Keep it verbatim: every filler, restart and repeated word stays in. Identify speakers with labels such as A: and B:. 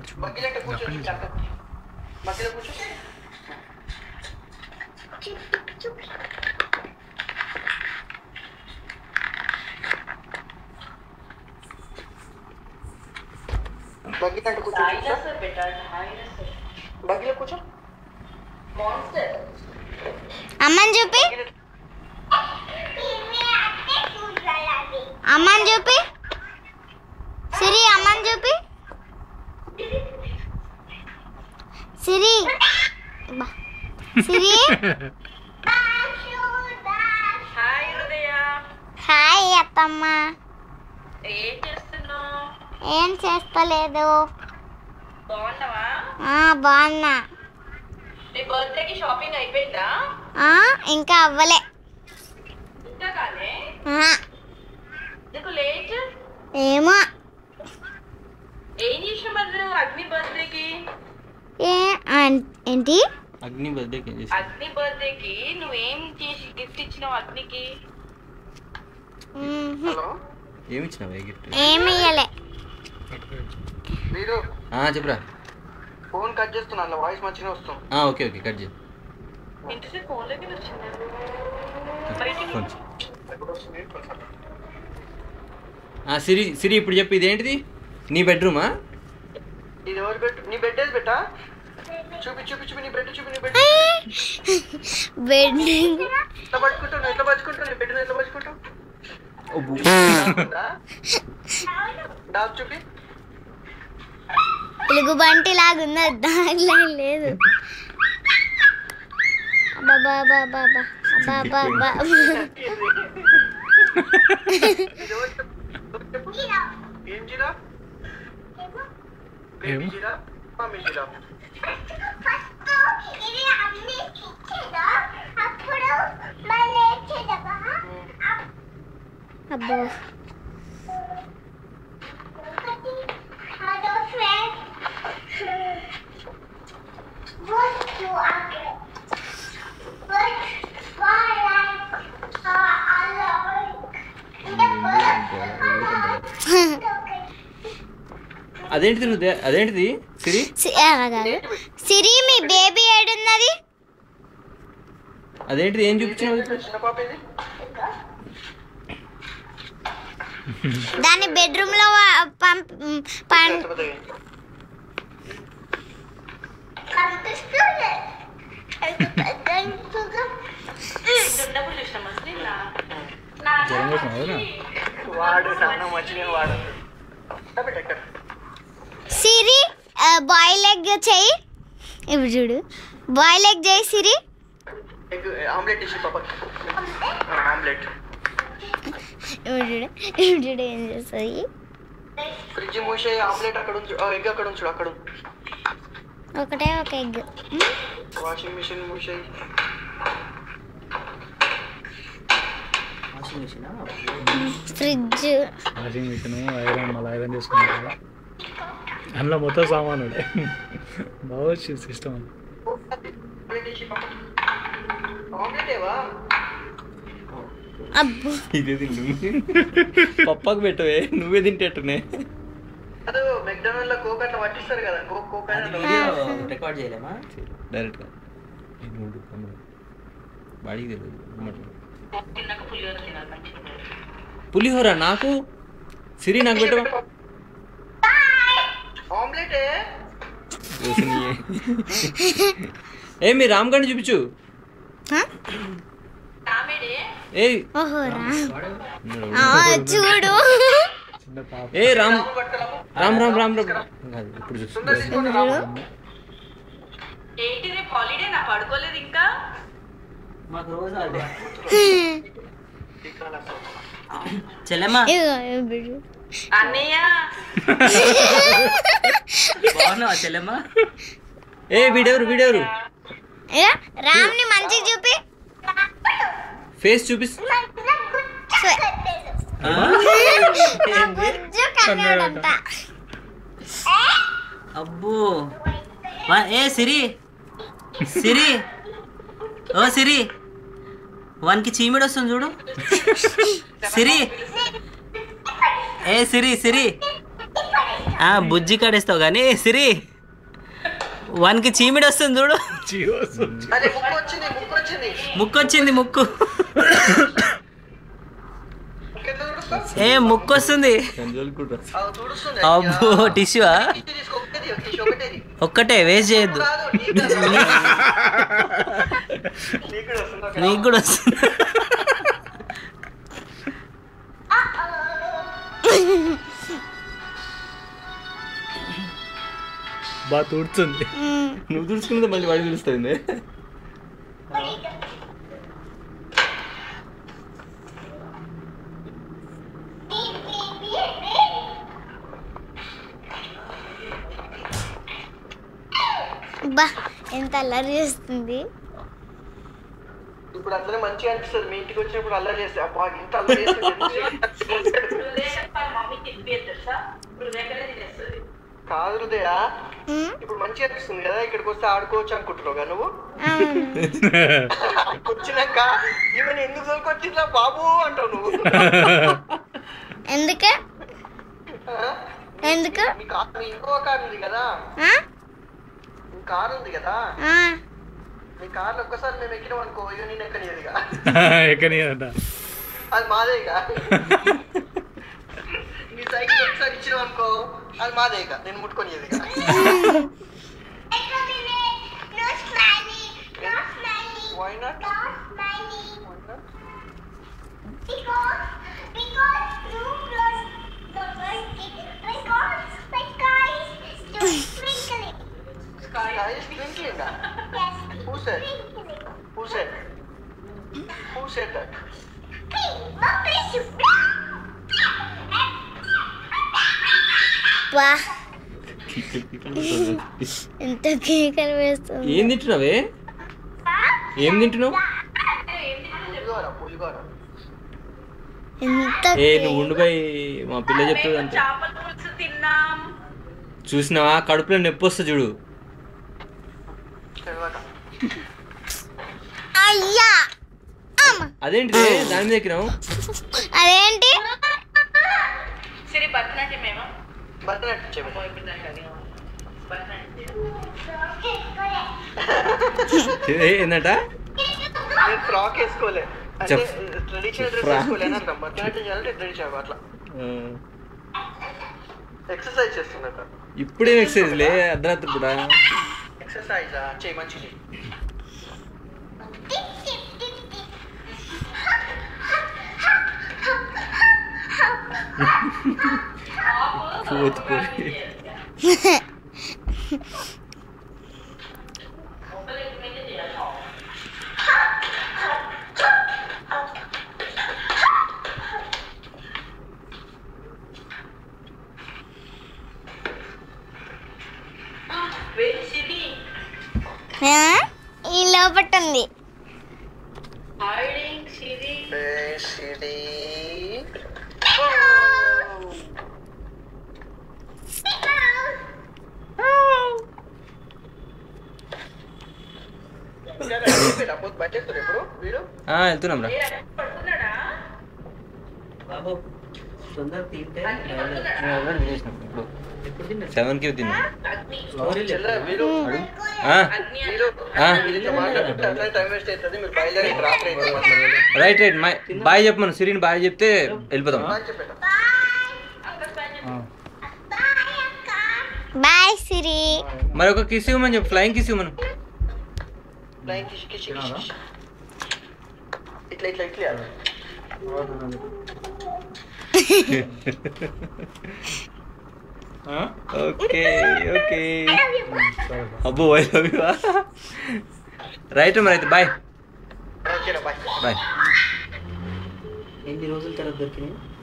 A: బగ్గిలంటే కూర్చో మధ్యలో కూర్చో బగ్గిలంటే కూర్చో బగ్గిలో కూర్చో
B: అమ్మని చూపి అమ్మని చూపి సిరి అమ్మని చూపి సిరి సిరి
C: హాయ్ హృదయ
B: హాయ్ అత్తమ్మ
C: ఏం చేస్తున్నావు
B: ఏం చేస్తలేదు
C: బాగున్నావా
B: బాగున్నా
C: నీ బర్త్డేకి షాపింగ్ అయిపోయిందా
B: ఇంకా అవ్వలే
C: ఇంకా కాలే నీకు లేట్
B: ఏమో
C: ఏం చేసిన మరి అగ్ని బర్త్డేకి
B: ఏంటి
D: అగ్ని బర్త్డేకి
C: అగ్ని బర్త్డేకి నువ్వేం చేసి గిఫ్ట్ ఇచ్చినావు అగ్నికి
D: ఏమి ఇచ్చినావు గిఫ్ట్
B: ఏమి ఇయ్యలే
A: మీరు
D: చెప్పురా
A: ఫోన్ కట్ చేస్తున్నా అలా వాయిస్ మంచిగా వస్తుంది
D: ఓకే ఓకే కట్ చేయి
C: ఇంటిసేపు ఫోన్లోకి వచ్చిందా
D: సిరి సిరి ఇప్పుడు చెప్పు ఇదేంటిది నీ బెడ్రూమా
A: ఇది ఎవరి బెడ్ నీ బెడ్ ఏది బెట్టా చూపి చూపి చూపి నీ బెడ్ చూపి నీ బెడ్
B: బెడ్
A: ఎట్లా పట్టుకుంటావు ఎట్లా పట్టుకుంటావు నీ బెడ్ ఎట్లా పట్టుకుంటావు డాబ్ చూపి
B: తెలుగు బంటి లాగుందా దానిలో లేదు బాబా బాబా బాబా బాబా
A: ఏం జీరా బేబీ జీరా మమ్మీ జీరా
B: అబ్బో
D: అదేంటిది నువ్వు అదేంటిది సిరి
B: సిరి మీ బేబీ ఏడున్నది
D: అదేంటిది ఏం చూపించావు
A: చిన్న పాప ఇది
B: దాన్ని బెడ్రూమ్ లో పంప్
A: వాడు చాలా మంచిగా వాడు
B: సిరి బాయిల్ ఎగ్ చెయ్యి ఇప్పుడు చూడు బాయిల్ ఎగ్ చేయి సిరి
A: ఎగ్ ఆమ్లెట్ ఇచ్చి పాప ఆమ్లెట్
B: ఇప్పుడు చూడు ఇప్పుడు చూడు ఏం చేస్తుంది
A: ఫ్రిడ్జ్ మూసే ఆమ్లెట్ అక్కడ ఉంచు ఎగ్ అక్కడ ఉంచు అక్కడ
B: ఒకటే ఒక ఎగ్
A: వాషింగ్ మిషన్ మూసే
B: ఫ్రిడ్జ్
E: వాషింగ్ మిషన్ ఐరన్ మళ్ళీ ఐరన్ చేసుకున్నాం కదా అందులో మొత్తం సామాను బాగా సిస్టమ్
B: అబ్బో
D: ఇదే తింటు పప్పకు పెట్టవే నువ్వే తింటేట్టునే
A: మెక్డొనాల్డ్ లో కోక్ అట్లా పట్టిస్తారు కదా కోక్ కోక్
D: రికార్డ్ చేయలేమా డైరెక్ట్గా బాడీకి తెలియదు పులిహోర నాకు సిరి నాకు పెట్టవా
A: ఆమ్లెట్
D: ఏ మీ రామ్ గారిని చూపించు ఏ
B: చూడు
D: ఏ రామ్ రామ్ రామ్ రామ్ రామ్ ఇప్పుడు చూస్తున్నా
C: ఏంటి రేపు హాలిడే నా పడుకోలేదు ఇంకా
D: మాకు రోజు చెల్లెమ్మా
C: అన్నయ్య
D: బాగున్నావా చెల్లెమ్మా ఏ వీడెవరు వీడెవరు
B: రామ్ని మంచిగా చూపి
D: ఫేస్ చూపిస్
F: అబ్బో ఏ సిరి సిరి ఓ సిరి వానికి చీమిడి వస్తుంది చూడు సిరి ఏ సిరి సిరి ఆ, బుజ్జి కాడేస్తావు కానీ సిరి వానికి చీమిడి వస్తుంది చూడు.
A: అరే ముక్కు వచ్చింది ముక్కు వచ్చింది
F: ముక్కు వచ్చింది ముక్కు. ఏ ముక్కు వస్తుంది. అబ్బో టిష్యూ ఒక్కటే వేస్ట్ చేయొద్దు. నీకు కూడా వస్తుంది.
E: బాగా తుడుతుంది.
D: నువ్వు తుడుచుకున్నది మళ్ళీ వాడి తుడుస్తుంది.
B: బా ఎంత అల్లరి చేస్తుంది.
A: ఇప్పుడు అందరూ మంచిగా అనిపిస్తుంది. మీ ఇంటికి వచ్చినప్పుడు అల్లరి చేస్తే అబ్బా ఇంత అల్లరి చేస్తుంది. కాదు హృదయ, ఇప్పుడు మంచిగా అనిపిస్తుంది కదా, ఇక్కడికి వస్తే ఆడుకోవచ్చు అనుకుంటున్నావు కదా నువ్వు. వచ్చినాక ఈమెను ఎందుకు దొరికొచ్చిందా బాబు అంటావు నువ్వు.
B: ఎందుకే ఎందుకు
A: మీ కార్ మీ ఇంకో కార్ ఉంది కదా, మీ కార్ ఉంది కదా, మీ కార్లో ఒక్కసారి మేము ఎక్కినాం అనుకో, ఇక నేను ఎక్కనియదుగా.
E: ఎక్కనియదంట.
A: అది మాదేగా. నీ సైకిల్ ఒకసారి ఇచ్చినాం అనుకో, అది మాదేగా, నేను ముట్టుకొనియదుగా. Why not? Sky is twinkling. Who said? Who said? Who said that?
B: వా ఎంత కేకలు వేస్తుంది.
D: ఏం తింటున్నావే? ఏం తింటున్నావు?
A: పులిగోర పులిగోర.
B: ఎంత
D: ఏ నువ్వు ఉండిపోయి మా పిల్ల చెప్తుంది అంతే. చూసినావా కడుపులో నొప్పి వస్తుంది చూడు.
B: అయ్యా
D: అదేంటి దాని మీద ఎక్కినావు?
B: అదేంటి
C: సరే భరతనాట్యం ఏమో
A: భరతనాట్యం చేయమని.
D: ఏంటంట?
A: నేను ఫ్రాక్ వేసుకోలే అంటే
D: చెప్.
A: ట్రెడిషనల్ డ్రెస్ వేసుకోలే అని అంటాం. భరతనాట్యం చేయాలంటే ట్రెడిషనల్ అట్లా ఎక్సర్సైజ్ చేస్తున్నట్టు.
D: ఇప్పుడేం ఎక్సర్సైజ్ లే అర్ధరాత్రి కూడా.
A: ఎక్సర్సైజ్ చేయి మంచిది.
D: పోతుపోయి
B: ఈ లోపట ఉంది.
D: వెళ్తున్నాం రా.
F: బాబు తొందర తింటే
D: సెవెన్ కి తిన్నా. రైట్ రైట్ బాయ్ చెప్పమను సిరిని బాయ్ చెప్తే వెళ్ళిపోతాం.
B: బాయ్ సిరి.
D: మరి ఒక కిస్ ఇవ్వమని చెప్పు, ఫ్లయింగ్ కిస్ ఇవ్వమను.
A: ఇట్లా ఇట్లా ఇట్లా
D: ఓకే ఓకే అబ్బో ఐ లవ్ యూ. రైట్ మరి అయితే బాయ్
A: ఓకేనా బాయ్
D: బాయ్.
F: ఎన్ని రోజుల తర్వాత దొరికినాయి?